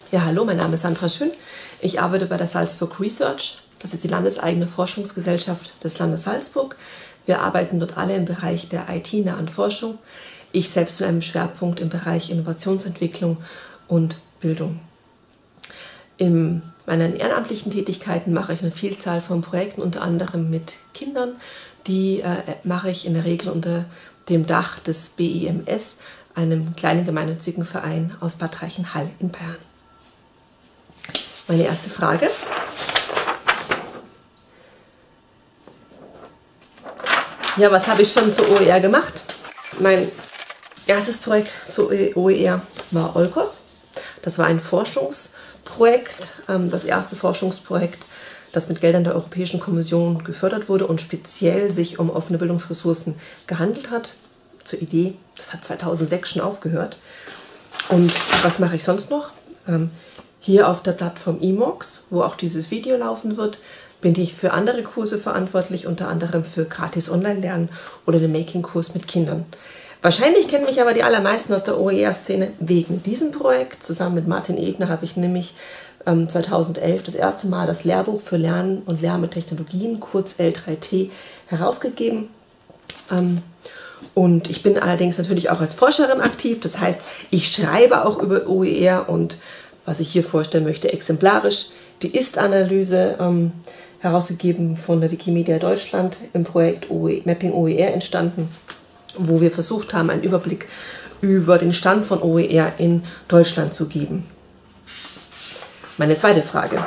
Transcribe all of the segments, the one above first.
Ja, hallo, mein Name ist Sandra Schön. Ich arbeite bei der Salzburg Research. Das ist die landeseigene Forschungsgesellschaft des Landes Salzburg. Wir arbeiten dort alle im Bereich der IT-nahen Forschung. Ich selbst mit einem Schwerpunkt im Bereich Innovationsentwicklung und Bildung. In meinen ehrenamtlichen Tätigkeiten mache ich eine Vielzahl von Projekten, unter anderem mit Kindern. Die mache ich in der Regel unter dem Dach des BIMS, einem kleinen gemeinnützigen Verein aus Bad Reichenhall in Bayern. Meine erste Frage. Ja, was habe ich schon zur OER gemacht? Mein erstes Projekt zur OER war Olkos. Das war ein Forschungsprojekt, das erste Forschungsprojekt, das mit Geldern der Europäischen Kommission gefördert wurde und speziell sich um offene Bildungsressourcen gehandelt hat. Zur Idee, das hat 2006 schon aufgehört. Und was mache ich sonst noch? Hier auf der Plattform eMOOCs, wo auch dieses Video laufen wird, bin ich für andere Kurse verantwortlich, unter anderem für gratis Online-Lernen oder den Making-Kurs mit Kindern. Wahrscheinlich kennen mich aber die allermeisten aus der OER-Szene wegen diesem Projekt. Zusammen mit Martin Ebner habe ich nämlich 2011 das erste Mal das Lehrbuch für Lernen und Lernen mit Technologien, kurz L3T, herausgegeben. Und ich bin allerdings natürlich auch als Forscherin aktiv, das heißt, ich schreibe auch über OER und was ich hier vorstellen möchte, exemplarisch die Ist-Analyse, herausgegeben von der Wikimedia Deutschland im Projekt Mapping OER entstanden, wo wir versucht haben, einen Überblick über den Stand von OER in Deutschland zu geben. Meine zweite Frage.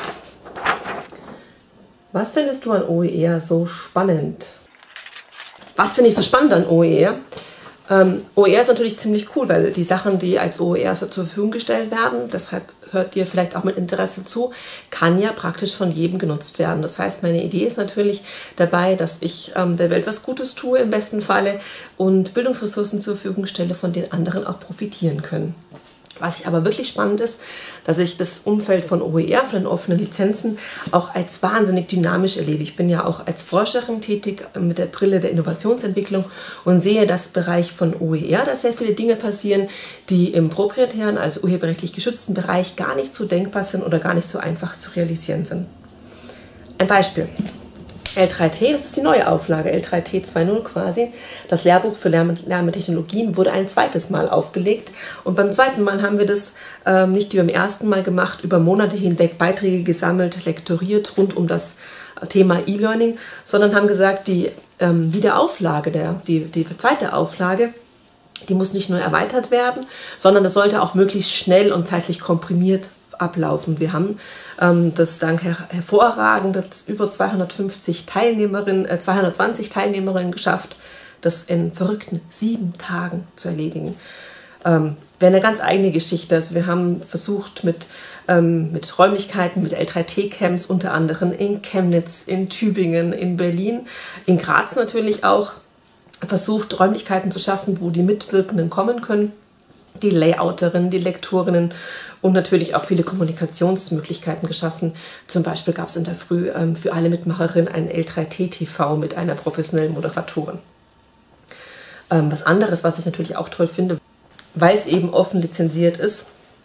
Was findest du an OER so spannend? Was finde ich so spannend an OER? OER ist natürlich ziemlich cool, weil die Sachen, die als OER zur Verfügung gestellt werden, deshalb hört ihr vielleicht auch mit Interesse zu, kann ja praktisch von jedem genutzt werden. Das heißt, meine Idee ist natürlich dabei, dass ich der Welt was Gutes tue im besten Falle und Bildungsressourcen zur Verfügung stelle, von denen anderen auch profitieren können. Was ich aber wirklich spannend ist, dass ich das Umfeld von OER, von den offenen Lizenzen, auch als wahnsinnig dynamisch erlebe. Ich bin ja auch als Forscherin tätig mit der Brille der Innovationsentwicklung und sehe das Bereich von OER, dass sehr viele Dinge passieren, die im proprietären, also urheberrechtlich geschützten Bereich gar nicht so denkbar sind oder gar nicht so einfach zu realisieren sind. Ein Beispiel. L3T, das ist die neue Auflage, L3T 2.0 quasi. Das Lehrbuch für Lernen mit Technologien wurde ein zweites Mal aufgelegt. Und beim zweiten Mal haben wir das nicht wie beim ersten Mal gemacht, über Monate hinweg Beiträge gesammelt, lektoriert rund um das Thema E-Learning, sondern haben gesagt, die Wiederauflage, die zweite Auflage, die muss nicht nur erweitert werden, sondern das sollte auch möglichst schnell und zeitlich komprimiert ablaufen. Wir haben das dank hervorragend über 220 Teilnehmerinnen geschafft, das in verrückten 7 Tagen zu erledigen. Wäre eine ganz eigene Geschichte. Also wir haben versucht mit Räumlichkeiten, mit L3T-Camps, unter anderem in Chemnitz, in Tübingen, in Berlin, in Graz natürlich auch, versucht Räumlichkeiten zu schaffen, wo die Mitwirkenden kommen können, die Layouterinnen, die Lektorinnen und natürlich auch viele Kommunikationsmöglichkeiten geschaffen. Zum Beispiel gab es in der Früh für alle Mitmacherinnen ein L3T-TV mit einer professionellen Moderatorin. Was anderes, was ich natürlich auch toll finde, weil es eben offen lizenziert ist,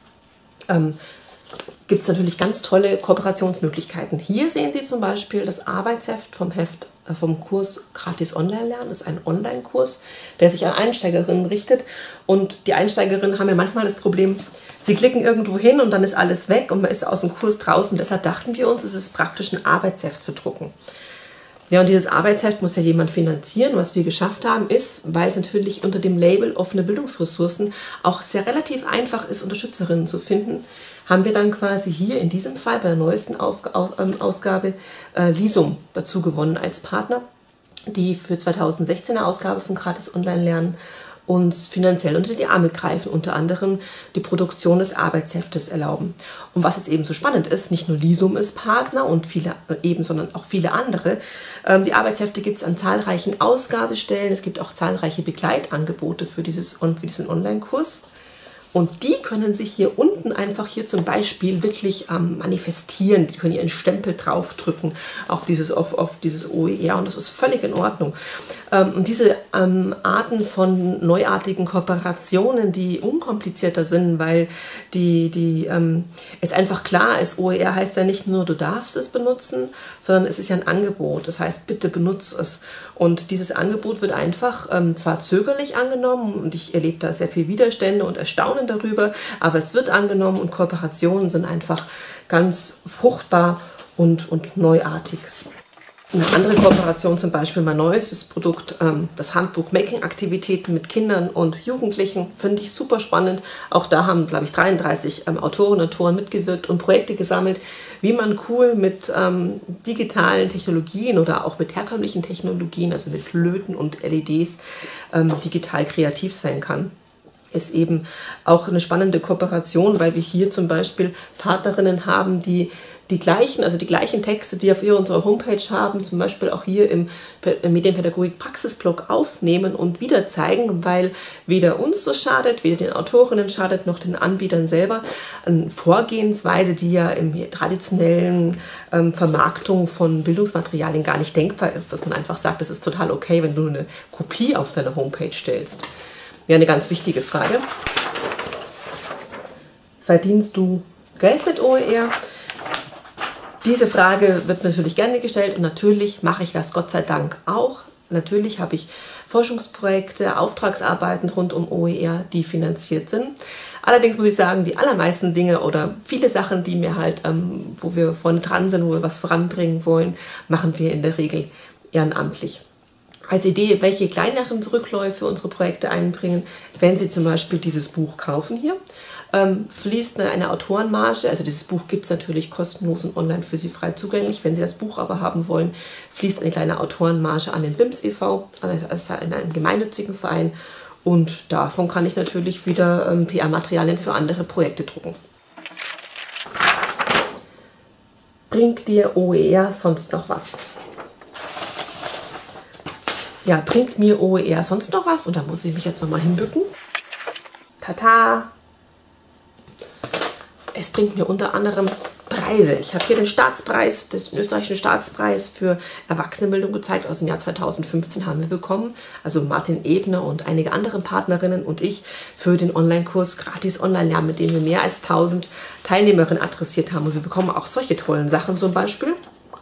gibt es natürlich ganz tolle Kooperationsmöglichkeiten. Hier sehen Sie zum Beispiel das Arbeitsheft vom Kurs Gratis Online-Lernen. Das ist ein Online-Kurs, der sich an Einsteigerinnen richtet. Und die Einsteigerinnen haben ja manchmal das Problem, sie klicken irgendwo hin und dann ist alles weg und man ist aus dem Kurs draußen. Deshalb dachten wir uns, es ist praktisch, ein Arbeitsheft zu drucken. Ja, und dieses Arbeitsheft muss ja jemand finanzieren. Was wir geschafft haben ist, weil es natürlich unter dem Label offene Bildungsressourcen auch sehr relativ einfach ist, Unterstützerinnen zu finden, haben wir dann quasi hier in diesem Fall bei der neuesten Ausgabe Lisum dazu gewonnen als Partner, die für 2016er Ausgabe von Gratis Online-Lernen uns finanziell unter die Arme greifen, unter anderem die Produktion des Arbeitsheftes erlauben. Und was jetzt eben so spannend ist, nicht nur Lisum ist Partner und sondern auch viele andere. Die Arbeitshefte gibt es an zahlreichen Ausgabestellen, es gibt auch zahlreiche Begleitangebote für diesen Online-Kurs. Und die können sich hier unten einfach hier zum Beispiel wirklich manifestieren. Die können ihren Stempel draufdrücken auf dieses OER und das ist völlig in Ordnung. Und diese Arten von neuartigen Kooperationen, die unkomplizierter sind, weil es einfach klar ist, OER heißt ja nicht nur, du darfst es benutzen, sondern es ist ja ein Angebot. Das heißt, bitte benutze es. Und dieses Angebot wird einfach zwar zögerlich angenommen und ich erlebe da sehr viel Widerstände und Erstaunen darüber, aber es wird angenommen und Kooperationen sind einfach ganz fruchtbar und neuartig. Eine andere Kooperation, zum Beispiel mein neuestes Produkt, das Handbuch Making-Aktivitäten mit Kindern und Jugendlichen, finde ich super spannend. Auch da haben, glaube ich, 33 Autoren und Autoren mitgewirkt und Projekte gesammelt, wie man cool mit digitalen Technologien oder auch mit herkömmlichen Technologien, also mit Löten und LEDs, digital kreativ sein kann. Ist eben auch eine spannende Kooperation, weil wir hier zum Beispiel Partnerinnen haben, die gleichen Texte, die auf unserer Homepage haben, zum Beispiel auch hier im Medienpädagogik-Praxisblog aufnehmen und wieder zeigen, weil weder uns das schadet, weder den Autorinnen schadet, noch den Anbietern selber. Eine Vorgehensweise, die ja im traditionellen Vermarktung von Bildungsmaterialien gar nicht denkbar ist, dass man einfach sagt, es ist total okay, wenn du eine Kopie auf deine Homepage stellst. Ja, eine ganz wichtige Frage. Verdienst du Geld mit OER? Diese Frage wird mir natürlich gerne gestellt und natürlich mache ich das Gott sei Dank auch. Natürlich habe ich Forschungsprojekte, Auftragsarbeiten rund um OER, die finanziert sind. Allerdings muss ich sagen, die allermeisten Dinge oder viele Sachen, die mir halt, wo wir vorne dran sind, wo wir was voranbringen wollen, machen wir in der Regel ehrenamtlich. Als Idee, welche kleineren Rückläufe unsere Projekte einbringen, wenn Sie zum Beispiel dieses Buch kaufen hier, fließt eine Autorenmarge, also dieses Buch gibt es natürlich kostenlos und online für Sie frei zugänglich. Wenn Sie das Buch aber haben wollen, fließt eine kleine Autorenmarge an den BIMS e.V., also in einen gemeinnützigen Verein und davon kann ich natürlich wieder PR-Materialien für andere Projekte drucken. Bringt dir OER sonst noch was? Ja, bringt mir OER sonst noch was? Und da muss ich mich jetzt nochmal hinbücken. Tata! Es bringt mir unter anderem Preise. Ich habe hier den Staatspreis, den österreichischen Staatspreis für Erwachsenenbildung gezeigt. Aus dem Jahr 2015 haben wir bekommen. Also Martin Ebner und einige andere Partnerinnen und ich für den Online-Kurs Gratis Online-Lernen, mit dem wir mehr als 1000 Teilnehmerinnen adressiert haben. Und wir bekommen auch solche tollen Sachen zum Beispiel.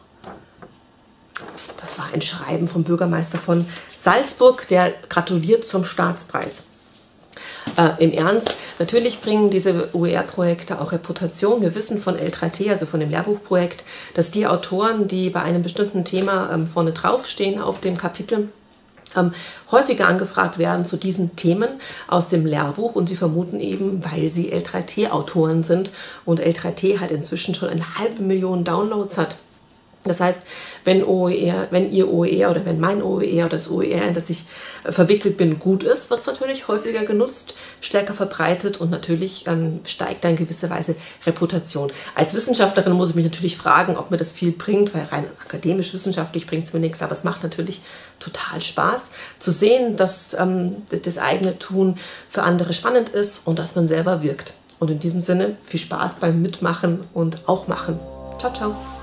Das war ein Schreiben vom Bürgermeister von Salzburg, der gratuliert zum Staatspreis. Im Ernst, natürlich bringen diese OER-Projekte auch Reputation. Wir wissen von L3T, also von dem Lehrbuchprojekt, dass die Autoren, die bei einem bestimmten Thema vorne draufstehen auf dem Kapitel, häufiger angefragt werden zu diesen Themen aus dem Lehrbuch und sie vermuten eben, weil sie L3T-Autoren sind und L3T halt inzwischen schon 500.000 Downloads hat. Das heißt, wenn Ihr OER oder wenn mein OER oder das OER, in das ich verwickelt bin, gut ist, wird es natürlich häufiger genutzt, stärker verbreitet und natürlich steigt dann in gewisser Weise Reputation. Als Wissenschaftlerin muss ich mich natürlich fragen, ob mir das viel bringt, weil rein akademisch-wissenschaftlich bringt es mir nichts, aber es macht natürlich total Spaß zu sehen, dass das eigene Tun für andere spannend ist und dass man selber wirkt. Und in diesem Sinne viel Spaß beim Mitmachen und auch machen. Ciao, ciao!